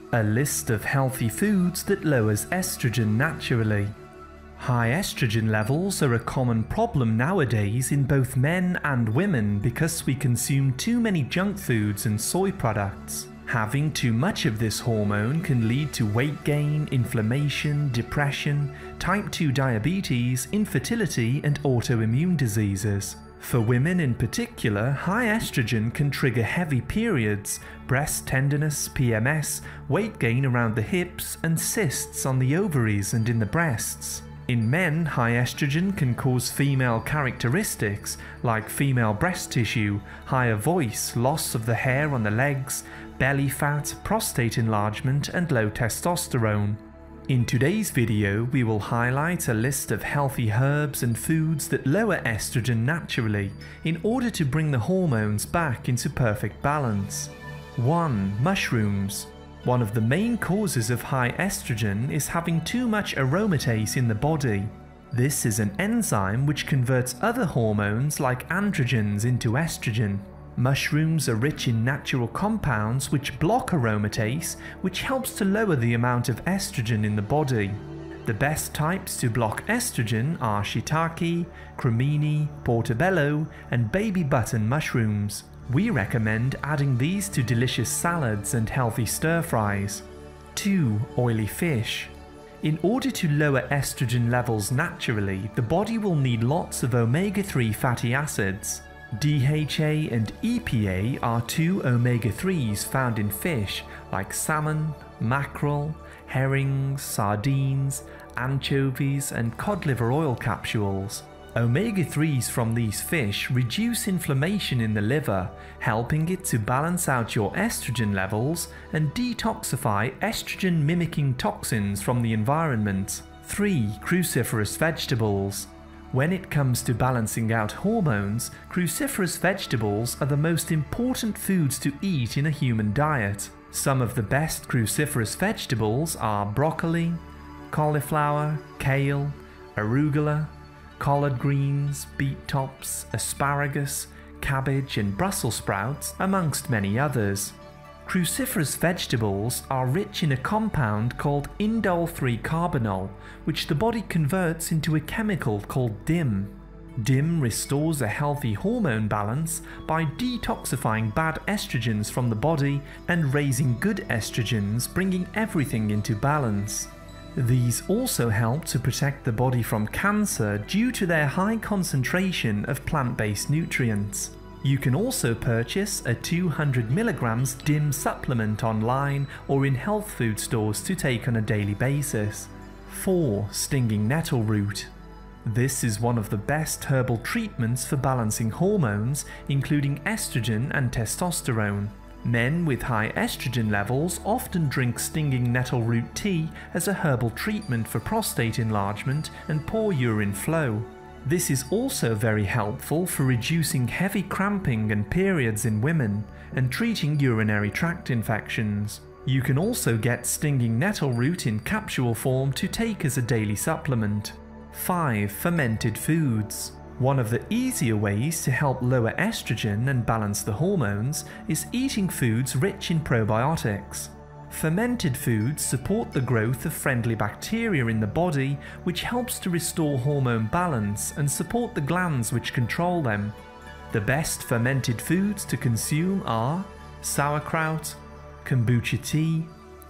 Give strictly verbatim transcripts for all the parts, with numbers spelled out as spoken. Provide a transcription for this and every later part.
A list of healthy foods that lowers estrogen naturally. High estrogen levels are a common problem nowadays in both men and women because we consume too many junk foods and soy products. Having too much of this hormone can lead to weight gain, inflammation, depression, type two diabetes, infertility, and autoimmune diseases. For women in particular, high estrogen can trigger heavy periods, breast tenderness, P M S, weight gain around the hips, and cysts on the ovaries and in the breasts. In men, high estrogen can cause female characteristics like female breast tissue, higher voice, loss of the hair on the legs, belly fat, prostate enlargement, and low testosterone. In today's video, we will highlight a list of healthy herbs and foods that lower estrogen naturally in order to bring the hormones back into perfect balance. one. Mushrooms. One of the main causes of high estrogen is having too much aromatase in the body. This is an enzyme which converts other hormones like androgens into estrogen. Mushrooms are rich in natural compounds which block aromatase, which helps to lower the amount of estrogen in the body. The best types to block estrogen are shiitake, cremini, portobello, and baby button mushrooms. We recommend adding these to delicious salads and healthy stir-fries. two. Oily fish. In order to lower estrogen levels naturally, the body will need lots of omega three fatty acids. D H A and E P A are two omega threes found in fish like salmon, mackerel, herrings, sardines, anchovies, and cod liver oil capsules. omega threes from these fish reduce inflammation in the liver, helping it to balance out your estrogen levels and detoxify estrogen-mimicking toxins from the environment. three. Cruciferous vegetables. When it comes to balancing out hormones, cruciferous vegetables are the most important foods to eat in a human diet. Some of the best cruciferous vegetables are broccoli, cauliflower, kale, arugula, collard greens, beet tops, asparagus, cabbage, and Brussels sprouts, amongst many others. Cruciferous vegetables are rich in a compound called indole three carbinol, which the body converts into a chemical called D I M. D I M restores a healthy hormone balance by detoxifying bad estrogens from the body and raising good estrogens, bringing everything into balance. These also help to protect the body from cancer due to their high concentration of plant-based nutrients. You can also purchase a two hundred milligrams D I M supplement online or in health food stores to take on a daily basis. four. Stinging nettle root. This is one of the best herbal treatments for balancing hormones, including estrogen and testosterone. Men with high estrogen levels often drink stinging nettle root tea as a herbal treatment for prostate enlargement and poor urine flow. This is also very helpful for reducing heavy cramping and periods in women and treating urinary tract infections. You can also get stinging nettle root in capsule form to take as a daily supplement. five. Fermented foods. One of the easier ways to help lower estrogen and balance the hormones is eating foods rich in probiotics. Fermented foods support the growth of friendly bacteria in the body, which helps to restore hormone balance and support the glands which control them. The best fermented foods to consume are sauerkraut, kombucha tea,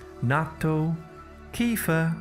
natto, kefir,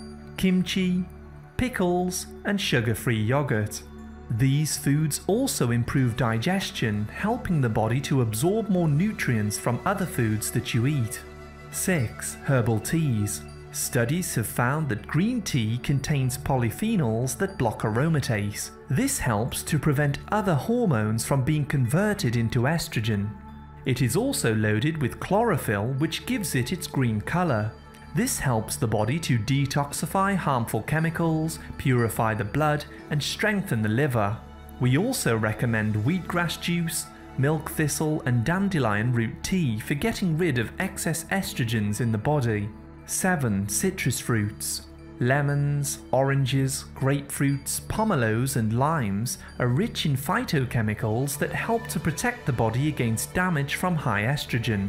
kimchi, pickles, and sugar-free yogurt. These foods also improve digestion, helping the body to absorb more nutrients from other foods that you eat. six. Herbal teas. Studies have found that green tea contains polyphenols that block aromatase. This helps to prevent other hormones from being converted into estrogen. It is also loaded with chlorophyll, which gives it its green color. This helps the body to detoxify harmful chemicals, purify the blood, and strengthen the liver. We also recommend wheatgrass juice, milk thistle, and dandelion root tea for getting rid of excess estrogens in the body. seven. Citrus fruits. Lemons, oranges, grapefruits, pomelos, and limes are rich in phytochemicals that help to protect the body against damage from high estrogen.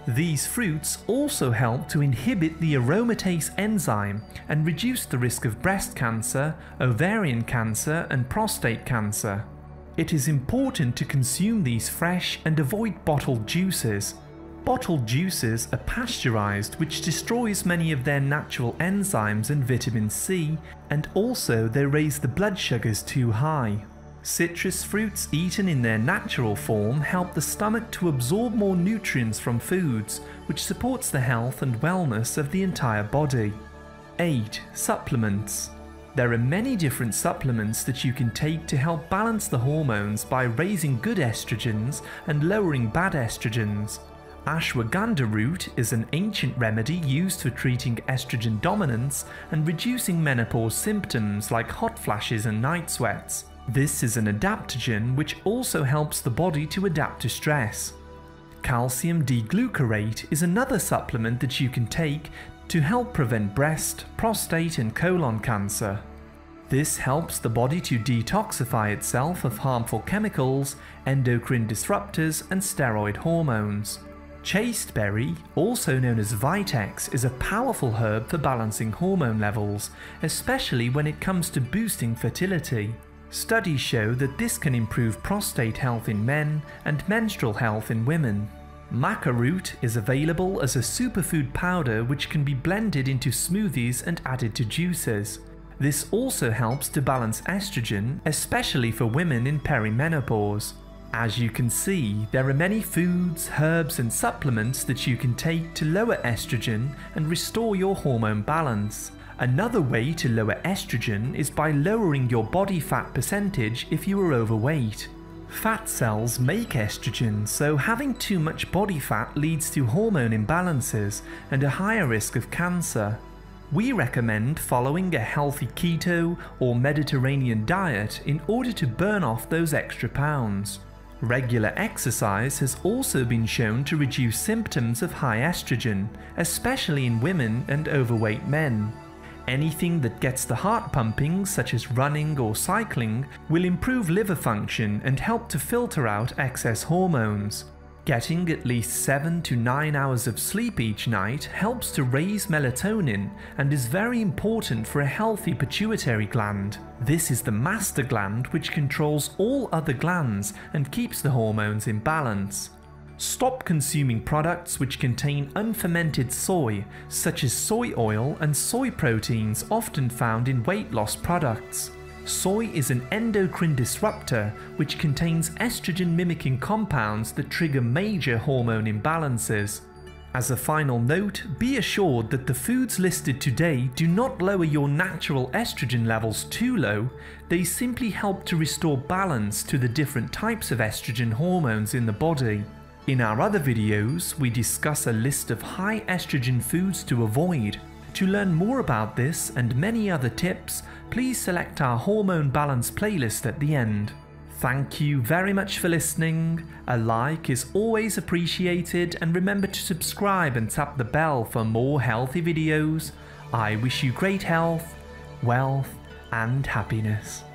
These fruits also help to inhibit the aromatase enzyme and reduce the risk of breast cancer, ovarian cancer, and prostate cancer. It is important to consume these fresh and avoid bottled juices. Bottled juices are pasteurized, which destroys many of their natural enzymes and vitamin C, and also they raise the blood sugars too high. Citrus fruits eaten in their natural form help the stomach to absorb more nutrients from foods, which supports the health and wellness of the entire body. eight. Supplements. There are many different supplements that you can take to help balance the hormones by raising good estrogens and lowering bad estrogens. Ashwagandha root is an ancient remedy used for treating estrogen dominance and reducing menopause symptoms like hot flashes and night sweats. This is an adaptogen which also helps the body to adapt to stress. Calcium D-glucarate is another supplement that you can take to help prevent breast, prostate and colon cancer. This helps the body to detoxify itself of harmful chemicals, endocrine disruptors and steroid hormones. Chasteberry, also known as Vitex, is a powerful herb for balancing hormone levels, especially when it comes to boosting fertility. Studies show that this can improve prostate health in men and menstrual health in women. Maca root is available as a superfood powder which can be blended into smoothies and added to juices. This also helps to balance estrogen, especially for women in perimenopause. As you can see, there are many foods, herbs and supplements that you can take to lower estrogen and restore your hormone balance. Another way to lower estrogen is by lowering your body fat percentage if you are overweight. Fat cells make estrogen, so having too much body fat leads to hormone imbalances and a higher risk of cancer. We recommend following a healthy keto or Mediterranean diet in order to burn off those extra pounds. Regular exercise has also been shown to reduce symptoms of high estrogen, especially in women and overweight men. Anything that gets the heart pumping, such as running or cycling, will improve liver function and help to filter out excess hormones. Getting at least seven to nine hours of sleep each night helps to raise melatonin and is very important for a healthy pituitary gland. This is the master gland which controls all other glands and keeps the hormones in balance. Stop consuming products which contain unfermented soy, such as soy oil and soy proteins often found in weight loss products. Soy is an endocrine disruptor which contains estrogen-mimicking compounds that trigger major hormone imbalances. As a final note, be assured that the foods listed today do not lower your natural estrogen levels too low, they simply help to restore balance to the different types of estrogen hormones in the body. In our other videos, we discuss a list of high estrogen foods to avoid. To learn more about this and many other tips, please select our hormone balance playlist at the end. Thank you very much for listening. A like is always appreciated, and remember to subscribe and tap the bell for more healthy videos. I wish you great health, wealth and happiness.